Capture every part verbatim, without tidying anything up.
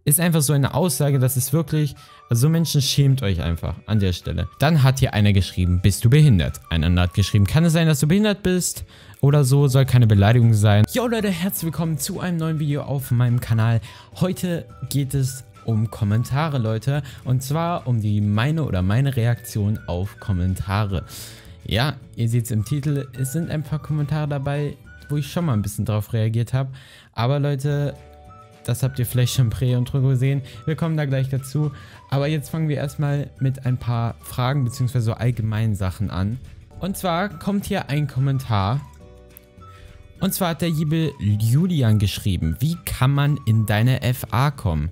ist einfach so eine Aussage, das ist wirklich, also so Menschen, schämt euch einfach an der Stelle. Dann hat hier einer geschrieben, bist du behindert? Ein anderer hat geschrieben, kann es sein, dass du behindert bist? Oder so, soll keine Beleidigung sein. Jo Leute, herzlich willkommen zu einem neuen Video auf meinem Kanal. Heute geht es um Kommentare, Leute. Und zwar um die meine oder meine Reaktion auf Kommentare. Ja, ihr seht es im Titel, es sind ein paar Kommentare dabei, wo ich schon mal ein bisschen drauf reagiert habe. Aber Leute, das habt ihr vielleicht schon Prä und Intro gesehen. Wir kommen da gleich dazu. Aber jetzt fangen wir erstmal mit ein paar Fragen bzw. so allgemeinen Sachen an. Und zwar kommt hier ein Kommentar. Und zwar hat der liebe Julian geschrieben, wie kann man in deine F A kommen?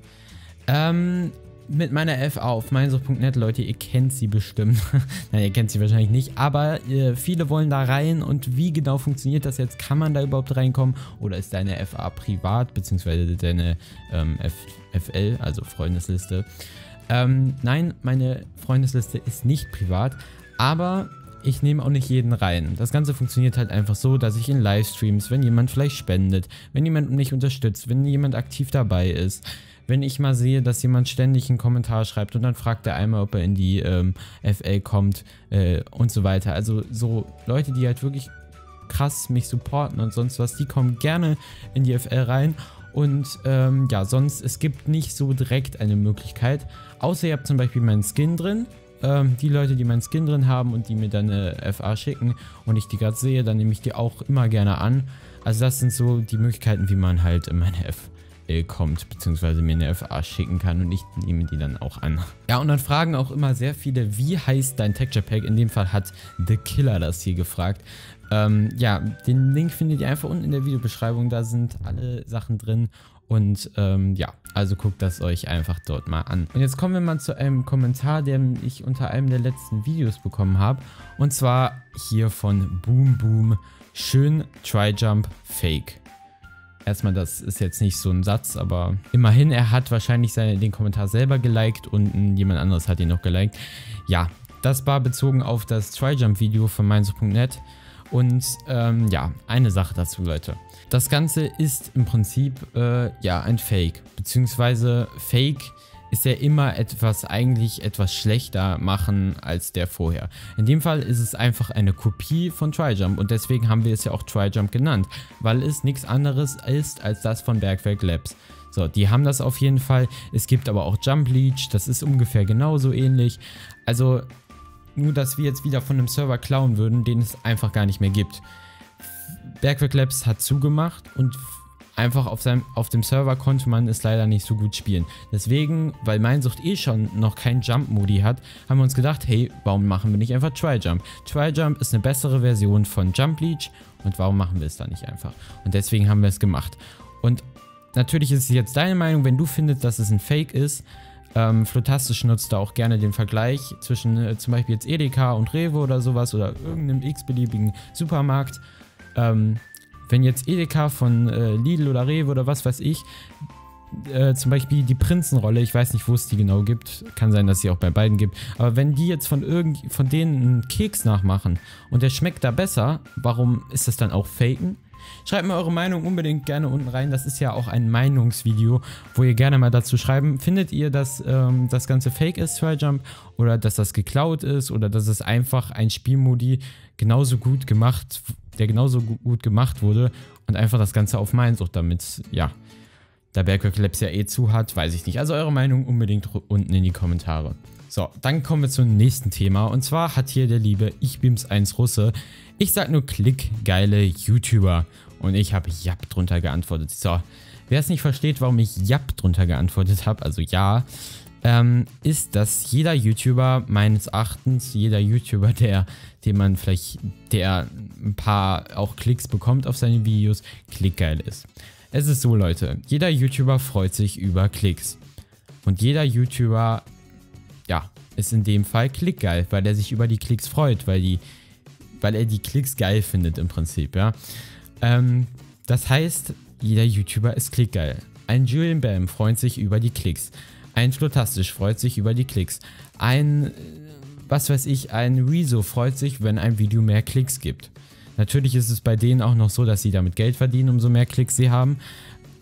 Ähm, mit meiner F A auf meinsucht punkt net, Leute, ihr kennt sie bestimmt. Nein, ihr kennt sie wahrscheinlich nicht, aber äh, viele wollen da rein. Und wie genau funktioniert das jetzt? Kann man da überhaupt reinkommen? Oder ist deine F A privat, beziehungsweise deine ähm, F L, also Freundesliste? Ähm, nein, meine Freundesliste ist nicht privat, aber ich nehme auch nicht jeden rein. Das Ganze funktioniert halt einfach so, dass ich in Livestreams, wenn jemand vielleicht spendet, wenn jemand mich unterstützt, wenn jemand aktiv dabei ist, wenn ich mal sehe, dass jemand ständig einen Kommentar schreibt und dann fragt er einmal, ob er in die ähm, F L kommt äh, und so weiter. Also so Leute, die halt wirklich krass mich supporten und sonst was, die kommen gerne in die F L rein. Und ähm, ja, sonst, es gibt nicht so direkt eine Möglichkeit, außer ihr habt zum Beispiel meinen Skin drin. Ähm, die Leute, die meinen Skin drin haben und die mir dann eine F A schicken und ich die gerade sehe, dann nehme ich die auch immer gerne an. Also das sind so die Möglichkeiten, wie man halt in meine F L kommt, beziehungsweise mir eine F A schicken kann und ich nehme die dann auch an. Ja, und dann fragen auch immer sehr viele, wie heißt dein Texture Pack? In dem Fall hat The Killer das hier gefragt. Ähm, ja, den Link findet ihr einfach unten in der Videobeschreibung, da sind alle Sachen drin. Und ähm, ja, also guckt das euch einfach dort mal an. Und jetzt kommen wir mal zu einem Kommentar, den ich unter einem der letzten Videos bekommen habe. Und zwar hier von Boom Boom. Schön Tryjump Fake. Erstmal, das ist jetzt nicht so ein Satz, aber immerhin, er hat wahrscheinlich seine, den Kommentar selber geliked und jemand anderes hat ihn noch geliked. Ja, das war bezogen auf das Tryjump Video von meinsucht punkt net. Und ähm, ja, eine Sache dazu, Leute. Das Ganze ist im Prinzip äh, ja ein Fake, beziehungsweise Fake ist ja immer etwas, eigentlich etwas schlechter machen als der vorher. In dem Fall ist es einfach eine Kopie von Tryjump und deswegen haben wir es ja auch Tryjump genannt, weil es nichts anderes ist als das von Bergwerk Labs. So, die haben das auf jeden Fall. Es gibt aber auch Jump Leech, das ist ungefähr genauso ähnlich. Also nur, dass wir jetzt wieder von einem Server klauen würden, den es einfach gar nicht mehr gibt. Bergwerk Labs hat zugemacht und einfach auf, seinem, auf dem Server konnte man es leider nicht so gut spielen. Deswegen, weil Meinsucht eh schon noch keinen Jump-Modi hat, haben wir uns gedacht, hey, warum machen wir nicht einfach Tryjump? Tryjump ist eine bessere Version von Jump Leech und warum machen wir es da nicht einfach? Und deswegen haben wir es gemacht. Und natürlich ist es jetzt deine Meinung, wenn du findest, dass es ein Fake ist. Ähm, Flotastisch nutzt da auch gerne den Vergleich zwischen äh, zum Beispiel jetzt Edeka und Rewe oder sowas oder irgendeinem x-beliebigen Supermarkt. Ähm, wenn jetzt Edeka von äh, Lidl oder Rewe oder was weiß ich, äh, zum Beispiel die Prinzenrolle, ich weiß nicht, wo es die genau gibt, kann sein, dass sie auch bei beiden gibt, aber wenn die jetzt von, irgend, von denen einen Keks nachmachen und der schmeckt da besser, warum ist das dann auch faken? Schreibt mir eure Meinung unbedingt gerne unten rein. Das ist ja auch ein Meinungsvideo, wo ihr gerne mal dazu schreiben, findet ihr, dass ähm, das Ganze fake ist, Tryjump, oder dass das geklaut ist, oder dass es einfach ein Spielmodi genauso gut gemacht, der genauso gut gemacht wurde und einfach das Ganze auf Meinsucht, damit, ja, da Bergwerk Labs ja eh zu hat, weiß ich nicht. Also eure Meinung unbedingt unten in die Kommentare. So, dann kommen wir zum nächsten Thema. Und zwar hat hier der liebe Ich Bims eins Russe, ich sag nur Klick, geile YouTuber. Und ich habe Jap drunter geantwortet. So, wer es nicht versteht, warum ich Jap drunter geantwortet habe, also ja, ähm, ist, dass jeder YouTuber, meines Erachtens, jeder YouTuber, der, den man vielleicht, der ein paar auch Klicks bekommt auf seine Videos, klickgeil ist. Es ist so, Leute, jeder YouTuber freut sich über Klicks. Und jeder YouTuber, ja, ist in dem Fall klickgeil, weil er sich über die Klicks freut, weil, die, weil er die Klicks geil findet im Prinzip, ja. Ähm, das heißt, jeder YouTuber ist klickgeil. Ein Julian Bam freut sich über die Klicks. Ein Flotastisch freut sich über die Klicks. Ein, was weiß ich, ein Rezo freut sich, wenn ein Video mehr Klicks gibt. Natürlich ist es bei denen auch noch so, dass sie damit Geld verdienen, umso mehr Klicks sie haben.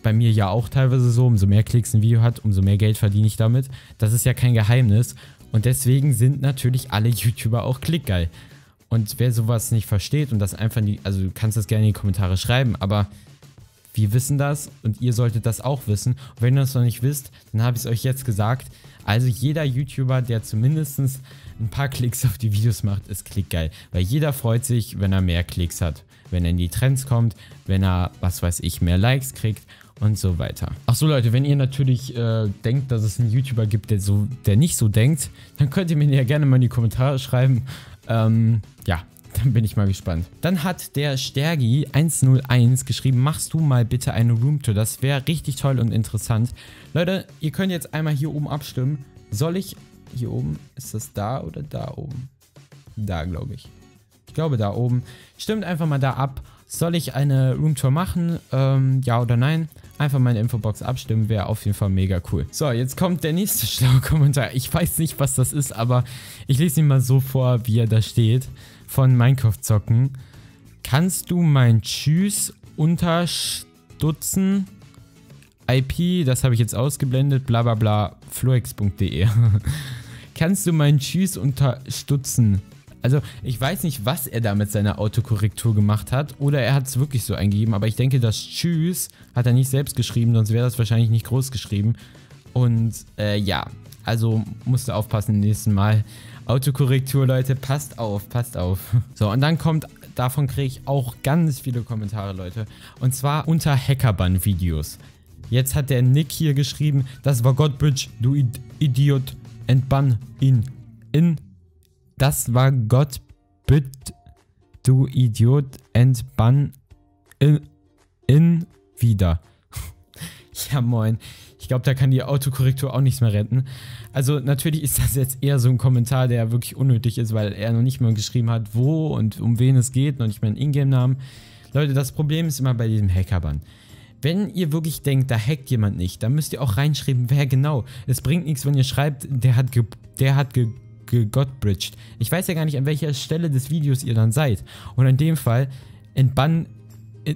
bei mir ja auch teilweise so, umso mehr Klicks ein Video hat, umso mehr Geld verdiene ich damit. Das ist ja kein Geheimnis. Und deswegen sind natürlich alle YouTuber auch klickgeil. Und wer sowas nicht versteht und das einfach nicht, also du kannst das gerne in die Kommentare schreiben, aber wir wissen das und ihr solltet das auch wissen. Und wenn ihr das noch nicht wisst, dann habe ich es euch jetzt gesagt. Also jeder YouTuber, der zumindest ein paar Klicks auf die Videos macht, ist klickgeil. Weil jeder freut sich, wenn er mehr Klicks hat. Wenn er in die Trends kommt, wenn er, was weiß ich, mehr Likes kriegt und so weiter. Ach so Leute, wenn ihr natürlich äh, denkt, dass es einen YouTuber gibt, der, so, der nicht so denkt, dann könnt ihr mir ja gerne mal in die Kommentare schreiben. Ähm, ja, dann bin ich mal gespannt. Dann hat der Stergi eins null eins geschrieben, machst du mal bitte eine Roomtour, das wäre richtig toll und interessant. Leute, ihr könnt jetzt einmal hier oben abstimmen. Soll ich, hier oben, ist das da oder da oben? Da, glaube ich. Ich glaube da oben. Stimmt einfach mal da ab. Soll ich eine Roomtour machen? Ähm, ja oder nein? Einfach mal in der Infobox abstimmen, wäre auf jeden Fall mega cool. So, jetzt kommt der nächste schlaue Kommentar. Ich weiß nicht, was das ist, aber ich lese ihn mal so vor, wie er da steht. Von Minecraft zocken. Kannst du mein Tschüss unterstützen? I P, das habe ich jetzt ausgeblendet, bla bla bla, floex punkt de. Kannst du mein Tschüss unterstützen? Also, ich weiß nicht, was er da mit seiner Autokorrektur gemacht hat. Oder er hat es wirklich so eingegeben. Aber ich denke, das Tschüss hat er nicht selbst geschrieben. Sonst wäre das wahrscheinlich nicht groß geschrieben. Und, äh, ja. Also, musst du aufpassen nächsten Mal. Autokorrektur, Leute. Passt auf, passt auf. So, und dann kommt... Davon kriege ich auch ganz viele Kommentare, Leute. Und zwar unter Hackerban-Videos. Jetzt hat der Nick hier geschrieben, das war Godbridge, du Id Idiot. Entbann ihn. In... Das war Gott, bitte, du Idiot, entbann in, in wieder. Ja, moin. Ich glaube, da kann die Autokorrektur auch nichts mehr retten. Also, natürlich ist das jetzt eher so ein Kommentar, der wirklich unnötig ist, weil er noch nicht mal geschrieben hat, wo und um wen es geht, noch nicht mal einen Ingame-Namen. Leute, das Problem ist immer bei diesem Hackerban. Wenn ihr wirklich denkt, da hackt jemand nicht, dann müsst ihr auch reinschreiben, wer genau. Es bringt nichts, wenn ihr schreibt, der hat ge der hat ge Godbridged. Ich weiß ja gar nicht, an welcher Stelle des Videos ihr dann seid. Und in dem Fall entbann... In,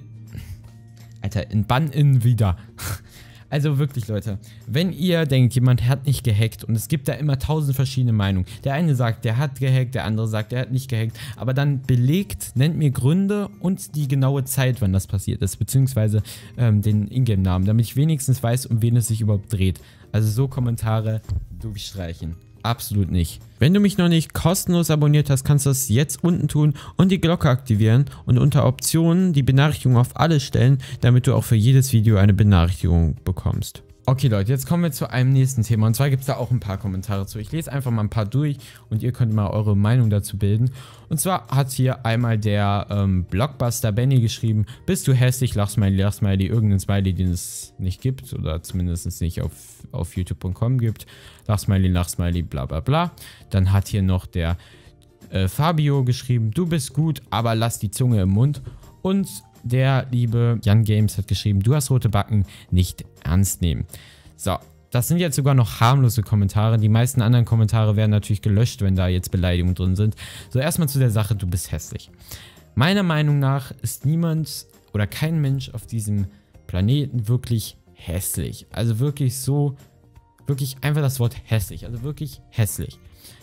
Alter, entbann in wieder. Also wirklich, Leute. Wenn ihr denkt, jemand hat nicht gehackt und es gibt da immer tausend verschiedene Meinungen. Der eine sagt, der hat gehackt, der andere sagt, der hat nicht gehackt. Aber dann belegt, nennt mir Gründe und die genaue Zeit, wann das passiert ist. Beziehungsweise ähm, den Ingame-Namen, damit ich wenigstens weiß, um wen es sich überhaupt dreht. Also so Kommentare durchstreichen. Absolut nicht. Wenn du mich noch nicht kostenlos abonniert hast, kannst du das jetzt unten tun und die Glocke aktivieren und unter Optionen die Benachrichtigung auf alle stellen, damit du auch für jedes Video eine Benachrichtigung bekommst. Okay Leute, jetzt kommen wir zu einem nächsten Thema und zwar gibt es da auch ein paar Kommentare zu. Ich lese einfach mal ein paar durch und ihr könnt mal eure Meinung dazu bilden. Und zwar hat hier einmal der ähm, Blockbuster Benny geschrieben, bist du hässlich, Lachsmiley, Lachsmiley, irgendein Smiley, den es nicht gibt oder zumindest nicht auf, auf youtube punkt com gibt. Lachsmiley, Lachsmiley, bla bla bla. Dann hat hier noch der äh, Fabio geschrieben, du bist gut, aber lass die Zunge im Mund. Und der liebe Jan Games hat geschrieben, du hast rote Backen, nicht ernst nehmen. So, das sind jetzt sogar noch harmlose Kommentare. Die meisten anderen Kommentare werden natürlich gelöscht, wenn da jetzt Beleidigungen drin sind. So, erstmal zu der Sache, du bist hässlich. Meiner Meinung nach ist niemand oder kein Mensch auf diesem Planeten wirklich hässlich. Also wirklich so, wirklich einfach das Wort hässlich. Also wirklich hässlich.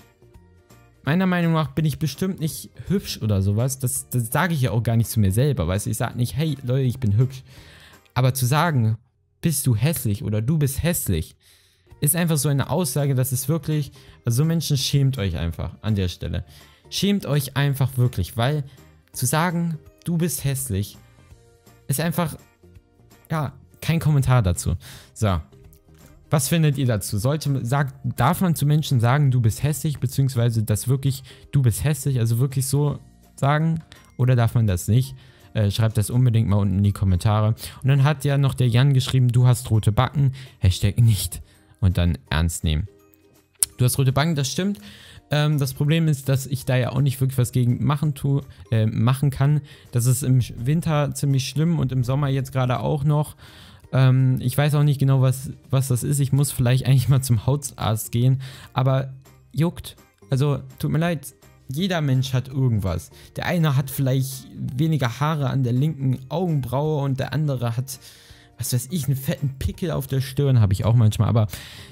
Meiner Meinung nach bin ich bestimmt nicht hübsch oder sowas. Das, das sage ich ja auch gar nicht zu mir selber. Weißt du, ich sage nicht, hey Leute, ich bin hübsch. Aber zu sagen, bist du hässlich oder du bist hässlich, ist einfach so eine Aussage, dass es wirklich, also so Menschen, schämt euch einfach an der Stelle. Schämt euch einfach wirklich, weil zu sagen, du bist hässlich, ist einfach, ja, kein Kommentar dazu. So. Was findet ihr dazu? Sollte, sagt, darf man zu Menschen sagen, du bist hässlich, beziehungsweise das wirklich, du bist hässlich, also wirklich so sagen? Oder darf man das nicht? Äh, schreibt das unbedingt mal unten in die Kommentare. Und dann hat ja noch der Jan geschrieben, du hast rote Backen, Hashtag nicht. Und dann ernst nehmen. Du hast rote Backen, das stimmt. Ähm, das Problem ist, dass ich da ja auch nicht wirklich was gegen machen, tu, äh, machen kann. Das ist im Winter ziemlich schlimm und im Sommer jetzt gerade auch noch. Ich weiß auch nicht genau, was, was das ist. Ich muss vielleicht eigentlich mal zum Hautarzt gehen. Aber juckt. Also, tut mir leid. Jeder Mensch hat irgendwas. Der eine hat vielleicht weniger Haare an der linken Augenbraue und der andere hat was weiß ich, einen fetten Pickel auf der Stirn habe ich auch manchmal, aber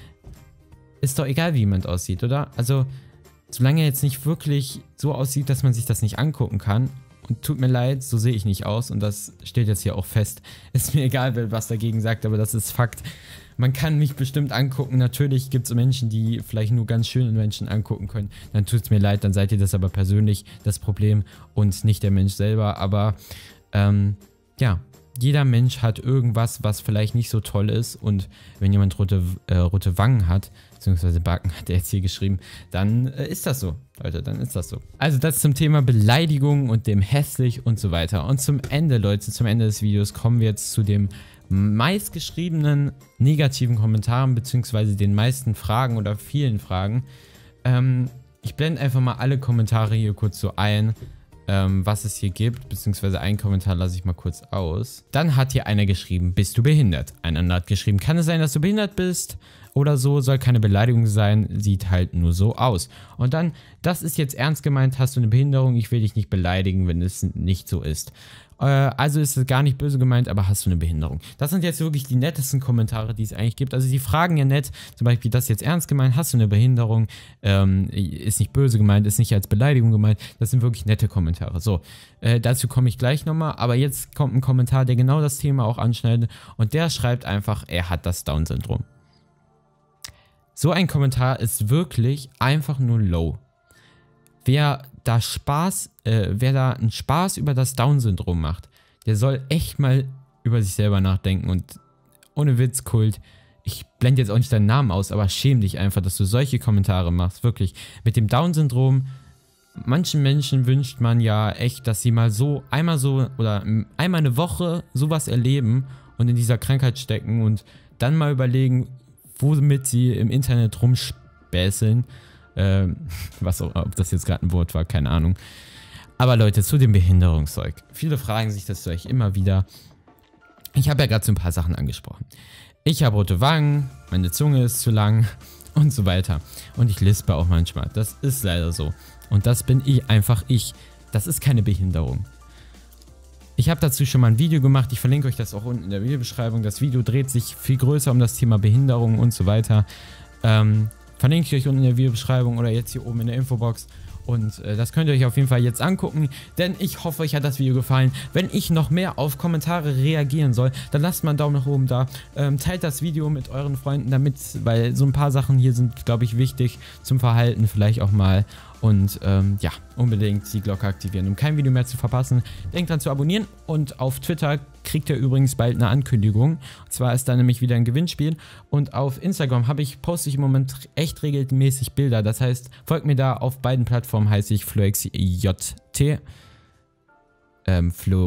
ist doch egal, wie jemand aussieht, oder? Also, solange er jetzt nicht wirklich so aussieht, dass man sich das nicht angucken kann, und tut mir leid, so sehe ich nicht aus und das steht jetzt hier auch fest. Ist mir egal, wer was dagegen sagt, aber das ist Fakt. Man kann mich bestimmt angucken. Natürlich gibt es Menschen, die vielleicht nur ganz schöne Menschen angucken können. Dann tut es mir leid, dann seid ihr das aber persönlich das Problem und nicht der Mensch selber. Aber ähm, ja, jeder Mensch hat irgendwas, was vielleicht nicht so toll ist. Und wenn jemand rote, äh, rote Wangen hat, beziehungsweise Backen hat er jetzt hier geschrieben, dann äh, ist das so, Leute, dann ist das so. Also das zum Thema Beleidigung und dem hässlich und so weiter. Und zum Ende, Leute, zum Ende des Videos kommen wir jetzt zu dem meistgeschriebenen negativen Kommentaren, beziehungsweise den meisten Fragen oder vielen Fragen. Ähm, ich blende einfach mal alle Kommentare hier kurz so ein, ähm, was es hier gibt, beziehungsweise einen Kommentar lasse ich mal kurz aus. Dann hat hier einer geschrieben, bist du behindert? Ein anderer hat geschrieben, kann es sein, dass du behindert bist? Oder so, soll keine Beleidigung sein, sieht halt nur so aus. Und dann, das ist jetzt ernst gemeint, hast du eine Behinderung, ich will dich nicht beleidigen, wenn es nicht so ist. Äh, also ist es gar nicht böse gemeint, aber hast du eine Behinderung. Das sind jetzt wirklich die nettesten Kommentare, die es eigentlich gibt. Also die fragen ja nett, zum Beispiel, das ist jetzt ernst gemeint, hast du eine Behinderung, ähm, ist nicht böse gemeint, ist nicht als Beleidigung gemeint. Das sind wirklich nette Kommentare. So, äh, dazu komme ich gleich nochmal, aber jetzt kommt ein Kommentar, der genau das Thema auch anschneidet und der schreibt einfach, er hat das Down-Syndrom. So ein Kommentar ist wirklich einfach nur low. Wer da Spaß, äh, wer da einen Spaß über das Down-Syndrom macht, der soll echt mal über sich selber nachdenken und ohne Witz, Kult, ich blende jetzt auch nicht deinen Namen aus, aber schäm dich einfach, dass du solche Kommentare machst, wirklich. Mit dem Down-Syndrom, manchen Menschen wünscht man ja echt, dass sie mal so, einmal so oder einmal eine Woche sowas erleben und in dieser Krankheit stecken und dann mal überlegen, womit sie im Internet rumspäßeln. Ähm, was auch, ob das jetzt gerade ein Wort war, keine Ahnung. Aber Leute, zu dem Behinderungszeug. Viele fragen sich das Zeug immer wieder. Ich habe ja gerade so ein paar Sachen angesprochen. Ich habe rote Wangen, meine Zunge ist zu lang und so weiter. Und ich lispe auch manchmal. Das ist leider so. Und das bin ich, einfach ich. Das ist keine Behinderung. Ich habe dazu schon mal ein Video gemacht, ich verlinke euch das auch unten in der Videobeschreibung. Das Video dreht sich viel größer um das Thema Behinderung und so weiter. Ähm, verlinke ich euch unten in der Videobeschreibung oder jetzt hier oben in der Infobox. Und äh, das könnt ihr euch auf jeden Fall jetzt angucken, denn ich hoffe, euch hat das Video gefallen. Wenn ich noch mehr auf Kommentare reagieren soll, dann lasst mal einen Daumen nach oben da. Ähm, teilt das Video mit euren Freunden damit, weil so ein paar Sachen hier sind, glaube ich, wichtig zum Verhalten vielleicht auch mal. Und ähm, ja, unbedingt die Glocke aktivieren, um kein Video mehr zu verpassen. Denkt dran zu abonnieren und auf Twitter kriegt ihr übrigens bald eine Ankündigung. Und zwar ist da nämlich wieder ein Gewinnspiel. Und auf Instagram habe ich, poste ich im Moment echt regelmäßig Bilder. Das heißt, folgt mir da auf beiden Plattformen, heiße ich FloXYT. Ähm,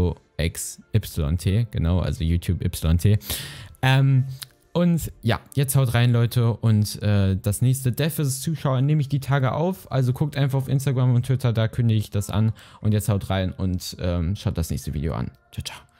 FloXYT, genau, also YouTube Y T. Ähm, Und ja, jetzt haut rein, Leute. Und äh, das nächste Death versus. Zuschauer nehme ich die Tage auf. Also guckt einfach auf Instagram und Twitter, da kündige ich das an. Und jetzt haut rein und ähm, schaut das nächste Video an. Ciao, ciao.